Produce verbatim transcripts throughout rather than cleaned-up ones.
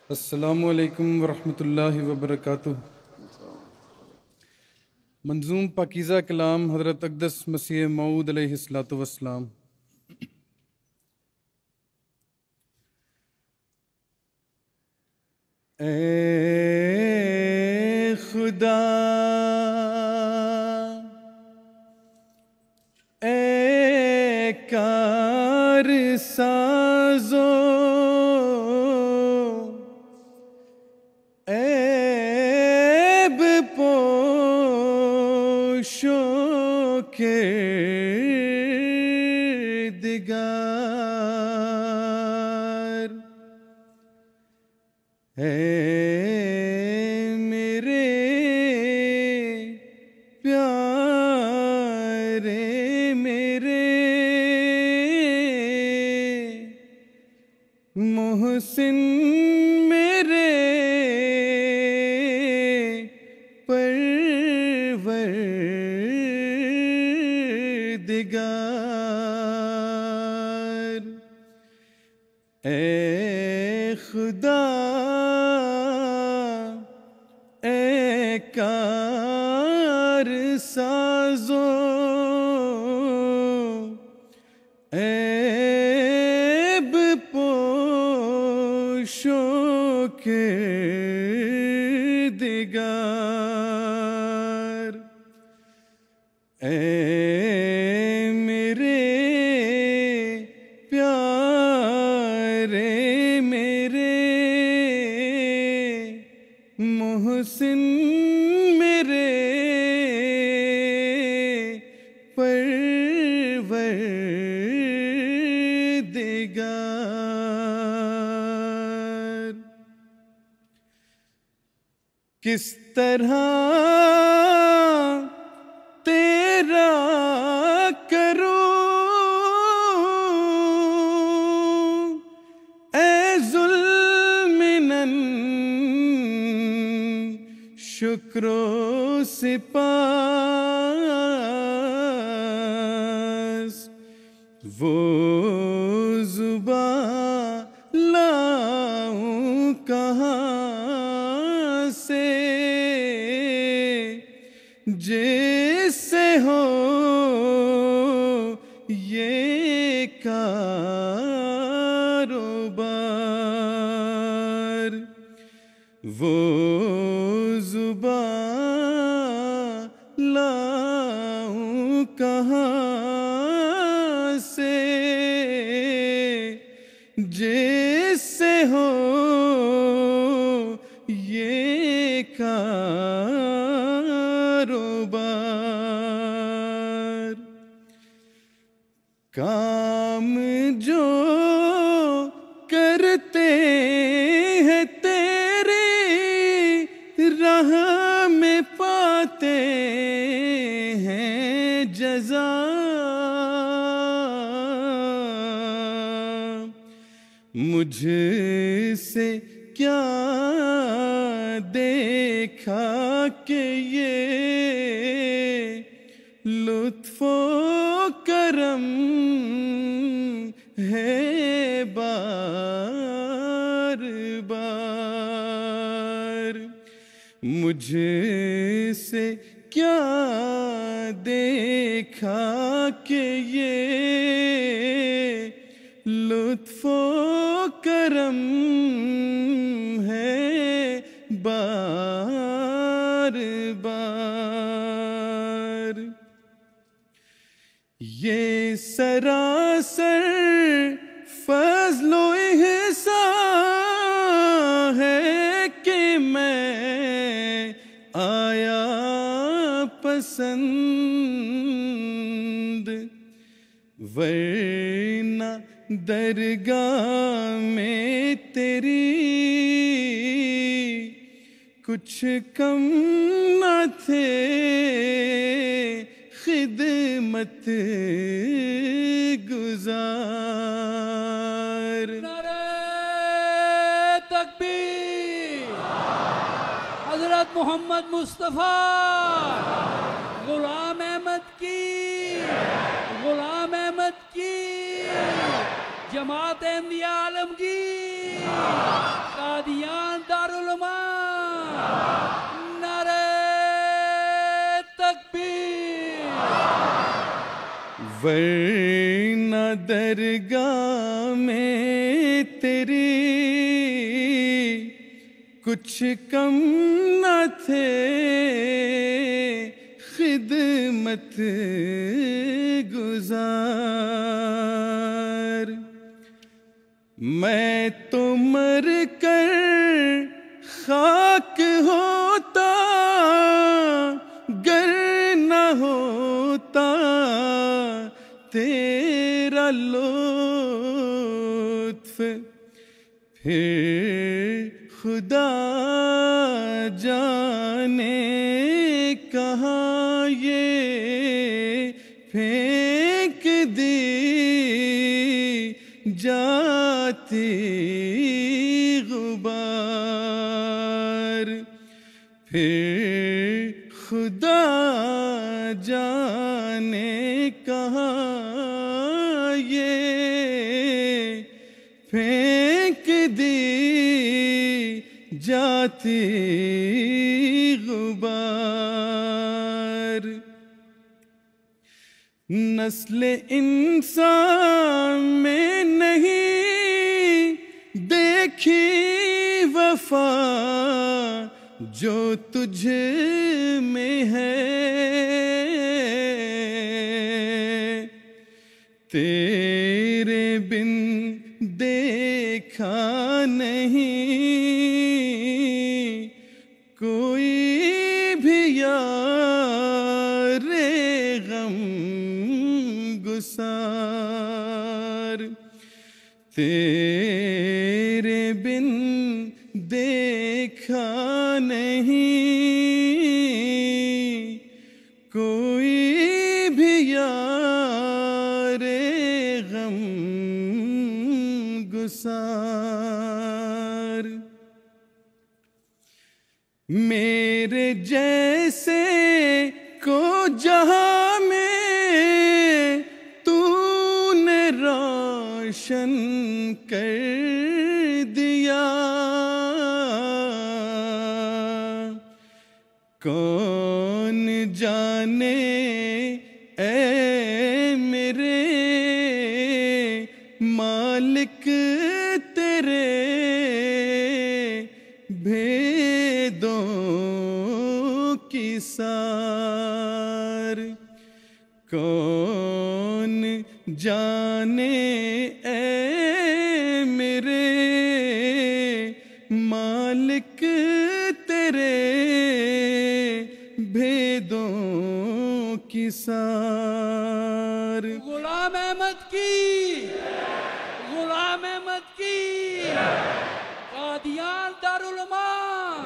السلام علیکم ورحمۃ اللہ وبرکاتہ۔ منظوم پاکیزہ کلام حضرت اقدس مسیح موعود علیہ الصلوۃ والسلام۔ اے خدا اے کار سازو عیب پوشو کردگار، اے میرے پیارے میرے محسن میرے پروردگار، اے خدا اے کار سازو عیب پوشو کردگار، اے میرے پیارے میرے محسن میرے پروردگار، کس طرح تیرا کروں اے ذوالمنن شکر و سپاس، وہ زباں لاؤں کہاں سے جس سے ہو یہ کاروبار، وہ زباں لاؤں کہاں سے جس سے ہو یہ کاروبار، کام جو کرتے ہیں تیری راہ میں پاتے ہیں جزا، مجھ سے کیا دیکھا کہ یہ لطف و کرم ہے بار بار، مجھ سے کیا دیکھا کہ یہ لطف و کرم ہے بار بار، یہ سراسر فضل و احسان ہے کہ میں آیا پسند، ورنہ درگاہ میں تیری کچھ کم نہ تھے خدمت گزار، نعرہ تکبیر، حضرت محمد مصطفیٰ غلام احمد کی، غلام احمد کی، جماعت احمدیہ عالمگیر، قادیان ورنہ درگاہ میں تیری کچھ کم نہ تھے خدمت گزار. میں تو مر کر خاک ہوتا گر نہ ہوتا تیرا لطف. پھر خدا جانے کہاں یہ پھینک دی جاتی غبار. پھر خدا جانے کہاں یہ پھینک دی جاتی غبار. نسل انسان میں نہیں دیکھی وفا جو تجھ میں ہے. تیرے بن دیکھا نہیں کوئی بھی یار غم گسار. تیرے بن دیکھا نہیں کوئی بھی یار غم گسار. میرے جیسے کو جہاں میں تو نے روشن کر دیا. کون جانے اے میرے مالک تیرے بھیدوں کی سار. کون جانے اے میرے مالک تیرے بھیدوں کی سار. غلام احمد کی غلام احمد کی قادیان دارالعلوم.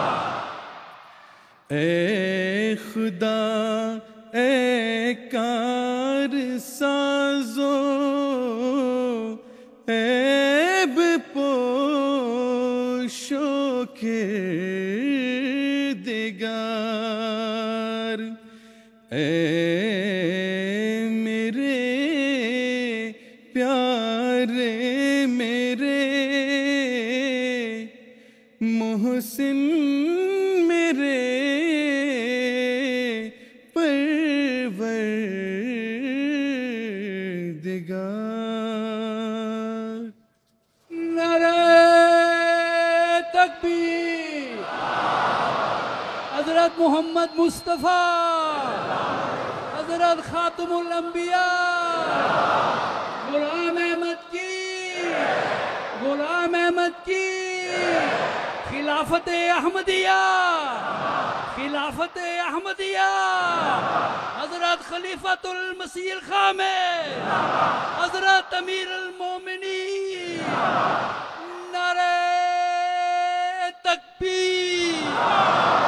اے خدا اے کار سازو عیب پوشو کردگار. اے میرے پیارے میرے محسن میرے پروردگار. نعرہ تکبیر. حضرت محمد مصطفیٰ حضرت خاتم الانبیاء غلام احمد کی غلام احمد کی خلافت احمدیہ خلافت احمدیہ. حضرت خلیفۃ المسیح الخامس حضرت امیر المومنین. نعرہ تکبیر.